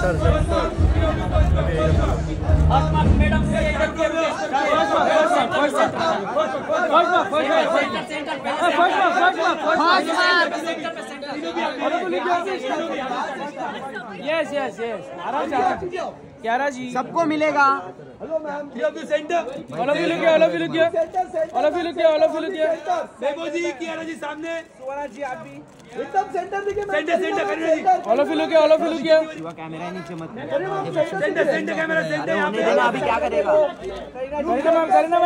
Yes yes yes आराम से क्यारा जी सबको मिलेगा। Hello ma'am, centre all of you look all of you look all of you look all of you look Bebo ji, Kiara ji सामने, सुवना जी आप भी एकदम सेंटर दिखे, सेंटर करना जी, all of you look all of you look camera नीचे मत सेंटर कैमरा सेंटर यहां पे अभी क्या करेगा। Kareena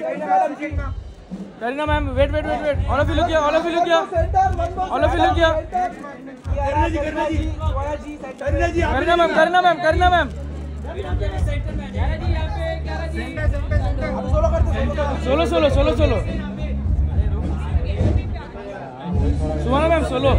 ma'am wait wait wait wait all of you look all of you look all of you look करना जी Kareena ma'am solo Suhana ma'am solo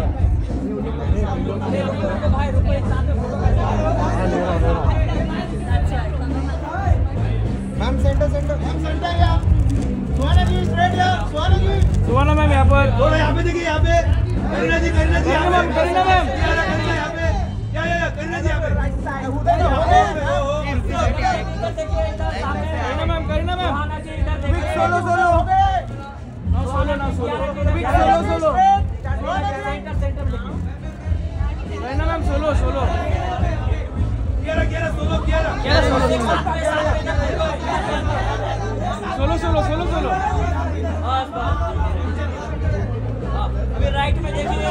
ma'am centre या सुहाना जी स्ट्रेट या सुहाना मैम यहाँ पर थोड़ा यहाँ पे देखिए, यहाँ पे करीना जी करीना मैम यहाँ पे या करीना जी यहाँ पे Kareena ma'am solo Kareena ma'am solo अभी राइट में देखिए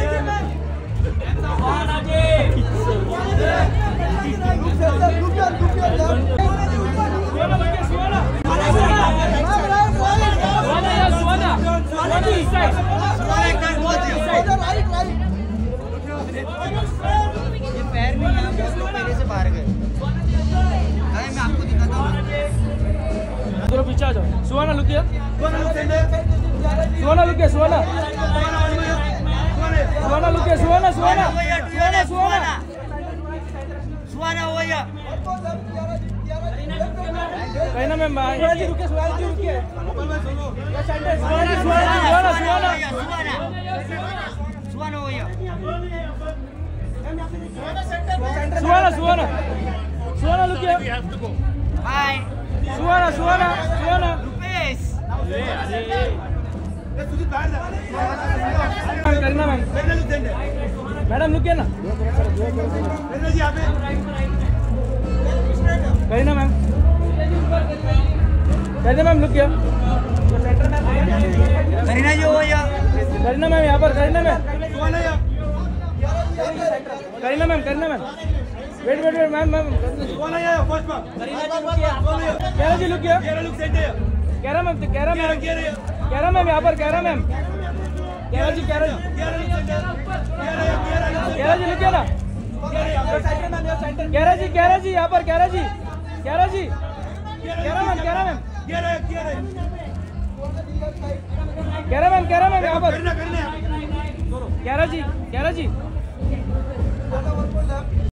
पैर में यहाँ पहले से बाहर गए। अरे मैं आपको दिखाता हूँ। थोड़ा पीछे आ जाओ। Suhana look Suhana Kareena ma'am Suhana look bye Suhana Rupesh. Kareena ma'am madam look ना करीना मैम लुक करीना जी हो या करीना मैम यहाँ पर Kareena ma'am wait ma'am Kaira ji look Kaira ma'am यहाँ पर कैरा मैम कैरा जी लुक ना कैरा जी यहाँ पर कैरा मैम यहाँ पर कैरा जी